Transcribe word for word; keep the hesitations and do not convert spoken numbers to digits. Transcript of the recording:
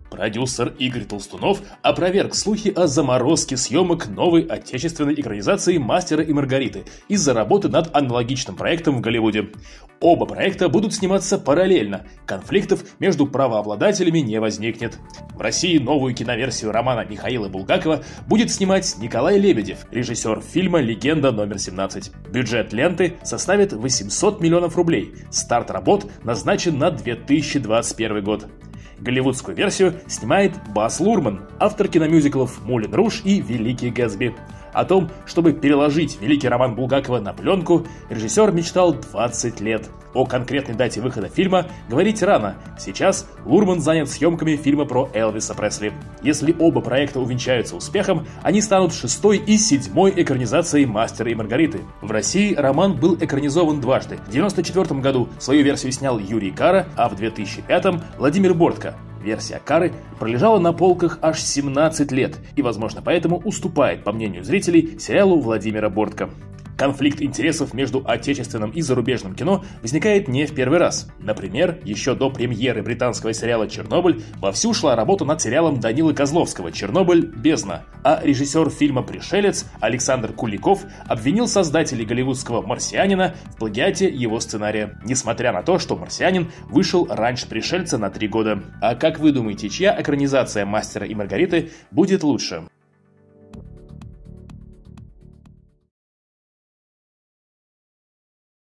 Продюсер Игорь Толстунов опроверг слухи о заморозке съемок новой отечественной экранизации «Мастера и Маргариты» из-за работы над аналогичным проектом в Голливуде. Оба проекта будут сниматься параллельно, конфликтов между правообладателями не возникнет. В России новую киноверсию романа Михаила Булгакова будет снимать Николай Лебедев, режиссер фильма «Легенда номер семнадцать». Бюджет ленты составит восемьсот миллионов рублей, старт работ назначен на две тысячи двадцать первый год. Голливудскую версию снимает Баз Лурман, автор киномюзиклов «Мулен Руж» и «Великий Гэтсби». О том, чтобы переложить великий роман Булгакова на пленку, режиссер мечтал двадцать лет. О конкретной дате выхода фильма говорить рано. Сейчас Лурман занят съемками фильма про Элвиса Пресли. Если оба проекта увенчаются успехом, они станут шестой и седьмой экранизацией «Мастера и Маргариты». В России роман был экранизован дважды. В девяносто четвёртом году свою версию снял Юрий Кара, а в две тысячи пятом Владимир Бортко. Версия Кары пролежала на полках аж семнадцать лет и, возможно, поэтому уступает, по мнению зрителей, сериалу Владимира Бортко. Конфликт интересов между отечественным и зарубежным кино возникает не в первый раз. Например, еще до премьеры британского сериала «Чернобыль» вовсю шла работа над сериалом Данилы Козловского «Чернобыль. Бездна», а режиссер фильма «Пришелец» Александр Куликов обвинил создателей голливудского «Марсианина» в плагиате его сценария, несмотря на то, что «Марсианин» вышел раньше «Пришельца» на три года. А как вы думаете, чья экранизация «Мастера и Маргариты» будет лучше?